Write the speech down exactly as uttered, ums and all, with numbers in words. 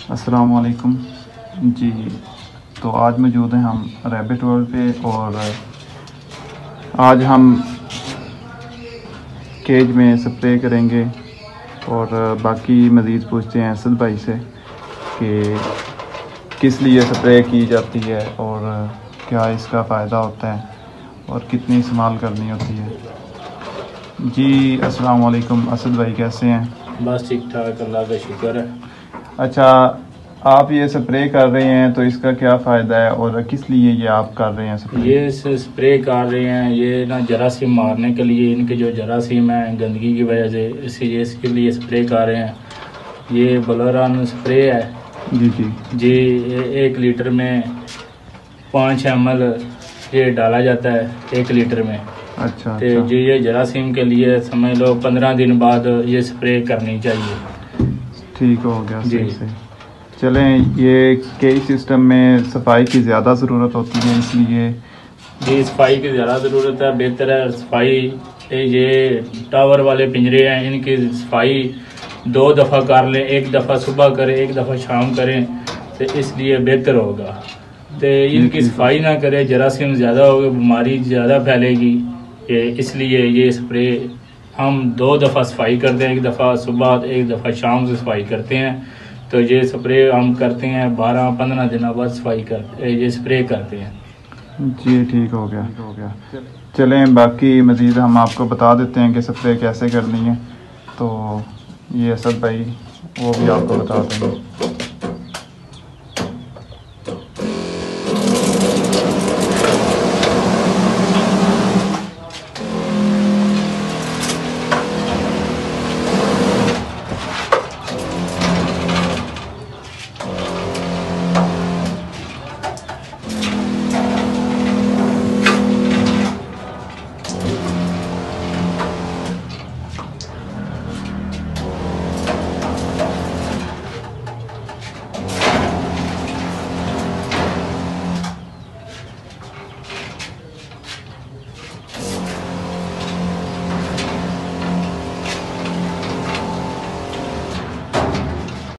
अस्सलाम वालेकुम जी। तो आज मौजूद हैं हम रैबिट वर्ल्ड पे और आज हम केज में स्प्रे करेंगे और बाकी मज़ीद पूछते हैं असद भाई से कि किस लिए स्प्रे की जाती है और क्या इसका फ़ायदा होता है और कितनी इस्तेमाल करनी होती है। जी अस्सलाम वालेकुम असद भाई, कैसे हैं? बस ठीक ठाक, अल्लाह का शुक्र है। अच्छा, आप ये स्प्रे कर रहे हैं तो इसका क्या फ़ायदा है और किस लिए ये आप कर रहे हैं स्प्रे? ये स्प्रे कर रहे हैं ये ना जरासीम मारने के लिए, इनके जो जरासीम हैं गंदगी की वजह से, इसी ये इसके लिए स्प्रे कर रहे हैं। ये बलोरान स्प्रे है जी जी जी। एक लीटर में पाँच एम एल ये डाला जाता है एक लीटर में। अच्छा तो अच्छा जी ये जरासीम के लिए समझ लो पंद्रह दिन बाद ये स्प्रे करनी चाहिए। ठीक हो गया, जी। सही सही। चलें, ये कई सिस्टम में सफाई की ज़्यादा ज़रूरत होती है, इसलिए जी सफाई की ज़्यादा ज़रूरत है, बेहतर है सफाई। ये टावर वाले पिंजरे हैं, इनकी सफाई दो दफ़ा कर लें, एक दफ़ा सुबह करें एक दफ़ा शाम करें तो इसलिए बेहतर होगा। तो इनकी सफाई ना करें, जरासीम ज़्यादा होगा, बीमारी ज़्यादा फैलेगी। ये इसलिए ये स्प्रे हम दो दफ़ा सफाई करते हैं, एक दफ़ा सुबह एक दफ़ा शाम से सफाई करते हैं। तो ये स्प्रे हम करते हैं बारह पंद्रह दिनों बाद सफाई करते ये स्प्रे करते हैं। जी ठीक हो गया हो गया। चलें, बाकी मज़ीद हम आपको बता देते हैं कि स्प्रे कैसे करनी है। तो ये असद भाई वो भी आपको बता देंगे।